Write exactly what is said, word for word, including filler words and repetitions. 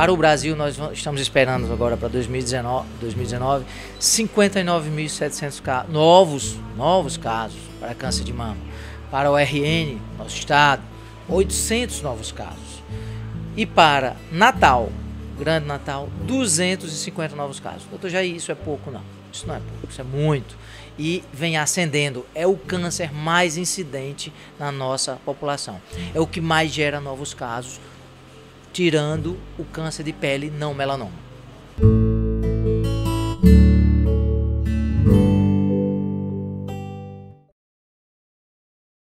Para o Brasil, nós estamos esperando agora para dois mil e dezenove, cinquenta e nove mil e setecentos casos, novos, novos casos para câncer de mama. Para o R N, nosso estado, oitocentos novos casos. E para Natal, Grande Natal, duzentos e cinquenta novos casos. Doutor Jair, isso é pouco? Não. Isso não é pouco, isso é muito. E vem ascendendo. É o câncer mais incidente na nossa população. É o que mais gera novos casos, tirando o câncer de pele não melanoma.